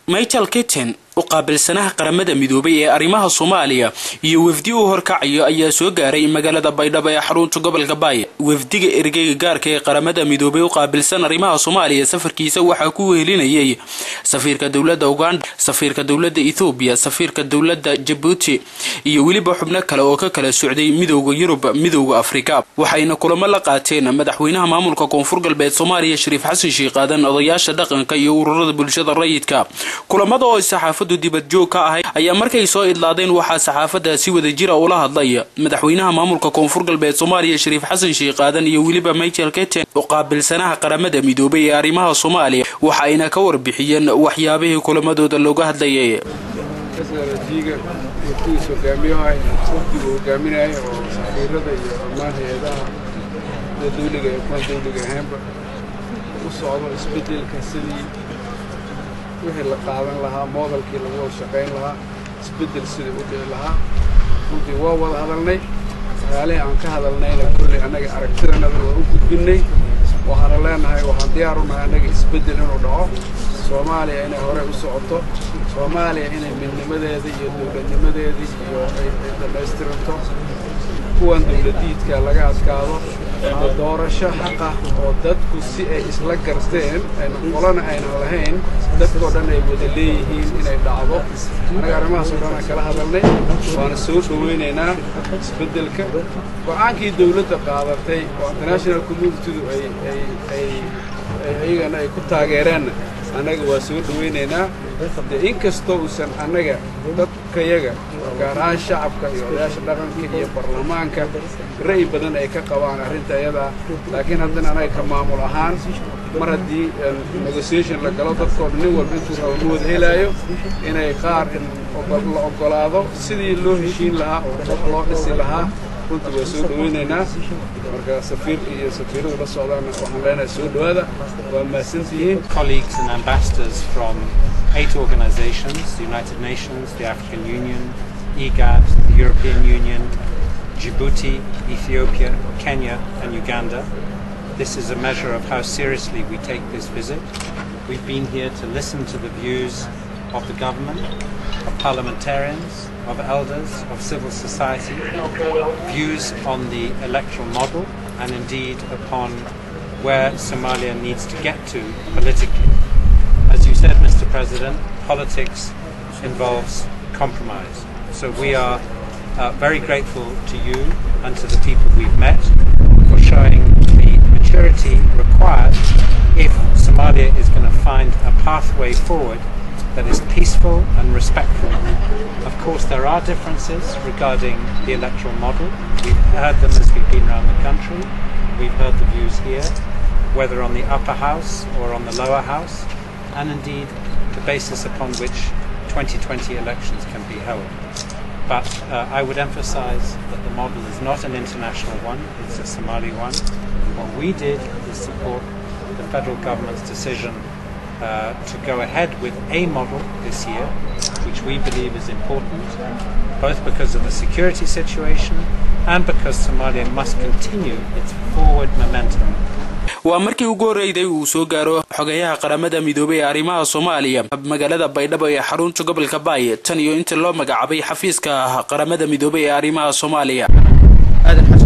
Michael Keating وقابل سنة قرمدة مدوبية أريمها الصومالية يوفديو هركعيو أي سوق رأي مجال بيضاء يحرون تقبل قباية وفدي إرجع جارك قرمدة مدوبية وقابل سنة أريمها الصومالية سفر كيسوي حكوه لنا يي سفير كدولة أوغندا سفير كدولة إثيوبيا سفير كدولة جيبوتي يولي بحبنا كلاوكا كلا السعودية مدوغ يوروب مدوغ أفريقيا وحين كل ملقاتين مدحوينها مامل كونفور قلبي الصومالية شريف حسن شيخ هذا أضياش دقن كي يورد بالشدة الريد كاب كل مضى الصحافة dibad joog ka ahay ayaa markay soo idlaadeen waxa saxaafada si wada jira oo la hadlaya madaxweynaha maamulka koonfur galbeed Soomaaliya Shariif Xasan Sheikh Aadan iyo waliba Michael Keating oo qaabilsanaha qaramada midoobay ee arimaha Soomaaliya waxa ayna ka warbixiyeen waxyaabihii kulamadooda looga hadlayay kasaradiga uu soo gaamiyahay waqtigu gaaminay oo safiirada iyo amaaheedaha dawladda ee dawladda ahaanba u socdo isbedelka sidii wixii la qaadan lahaa modelkii lagu shaqeyn lahaa isbedel sidii u dhici lahaa runtii waa wada hadalnay waxyaalaha aan ka hadalnayna kulli anaga aragtidana waa u gudbinay waxaan leenahay waxaan diyaar u nahay anaga isbedel inuu dhaco Soomaaliya inay hore u socoto Soomaaliya inay midnimadeeda iyo dawladnimadeeda iyo ay dhamaystiranto kuwan dawladiidka laga adkaado doorasho xaq ah oo dadku si ay isla garsteen qolana ayna lahayn dadku dhan ay wada leeyihiin inay dhacdo anaga arrimahaas oo dhan kala hadalnay waana soo dhaweynaynaa isbedelka go'aankii dawladda qaadatay oo international community ay ayagana ay ku taageereen anaga waa soo dhaweynaynaa inkastoo uusan anaga dadkayaga gaar ahaan shacabka iyo odayaasha dhaqanka iyo baarlamaanka ra'yi badan ay ka qabaan arrinta iyada laakiin haddana anaga ka maamul ahaan mar haddii negotiation la galo dadkoo nin walba intuu rabo wada helayo inay qaar la ogolaado sidii loo heshiin lahaa oo loo dhisi lahaa runtii waa soo dhaweynaynaa marka safiirka iyo safiiradu la socdaan waxaan leenahay soo dhawaada waa mahadsantihiin colleagues and ambassadors from 8 organizations, the United Nations, the African Union, IGAD, the European Union, Djibouti, Ethiopia, Kenya and Uganda. This is a measure of how seriously we take this visit. We've been here to listen to the views of the government, of parliamentarians, of elders, of civil society, views on the electoral model and indeed upon where Somalia needs to get to politically. As you said, Mr. President, politics involves compromise. So we are very grateful to you and to the people we've met for showing the maturity required if Somalia is going to find a pathway forward that is peaceful and respectful. Of course, there are differences regarding the electoral model. We've heard them as we've been around the country. We've heard the views here, whether on the upper house or on the lower house, and indeed the basis upon which 2020 elections can be held. But I would emphasize that the model is not an international one, it's a Somali one. What we did is support the federal government's decision to go ahead with a model this year, which we believe is important, both because of the security situation and because Somalia must continue its forward momentum. وأمريكي وجوريدي وسوجارو حجيها قرمدة مدوبية أريمها الصومالية بمجالات بيضاء يحرون تقبل كباية تانيو إنت الله مجعبي حفيز كقرمدة مدوبية أريمها الصومالية.